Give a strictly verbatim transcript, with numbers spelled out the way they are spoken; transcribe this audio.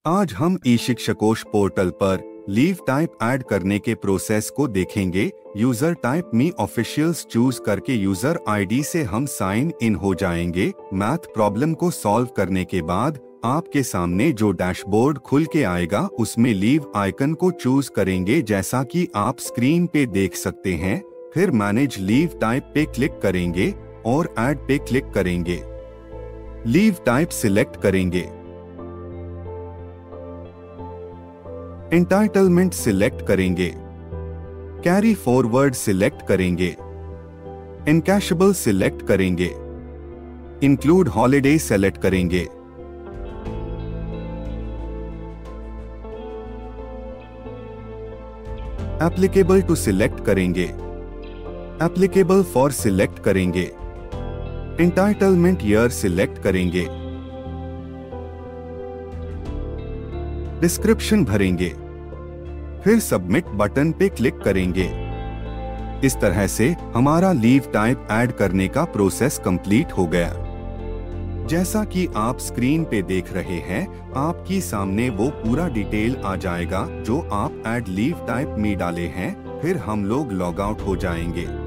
आज हम e Shikshakosh portal पर लीव टाइप ऐड करने के प्रोसेस को देखेंगे। User type me officials choose करके यूजर आईडी से हम साइन इन हो जाएंगे। मैथ प्रॉब्लम को सॉल्व करने के बाद आपके सामने जो डैशबोर्ड खुल के आएगा उसमें लीव आइकन को चूज करेंगे, जैसा कि आप स्क्रीन पे देख सकते हैं। फिर मैनेज लीव टाइप पे क्लिक करेंगे और ऐड पे क्लिक करेंगे। लीव टाइप सिलेक्ट करेंगे। एंटाइटलमेंट सिलेक्ट करेंगे। कैरी फॉरवर्ड सिलेक्ट करेंगे। इनकैशेबल सिलेक्ट करेंगे। इंक्लूड हॉलिडे सेलेक्ट करेंगे। एप्लीकेबल टू सिलेक्ट करेंगे। एप्लीकेबल फॉर सिलेक्ट करेंगे। एंटाइटलमेंट ईयर सिलेक्ट करेंगे। डिस्क्रिप्शन भरेंगे। फिर सबमिट बटन पे क्लिक करेंगे। इस तरह से हमारा लीव टाइप ऐड करने का प्रोसेस कंप्लीट हो गया। जैसा कि आप स्क्रीन पे देख रहे हैं, आपकी सामने वो पूरा डिटेल आ जाएगा जो आप ऐड लीव टाइप में डाले हैं। फिर हम लोग लॉग आउट हो जाएंगे।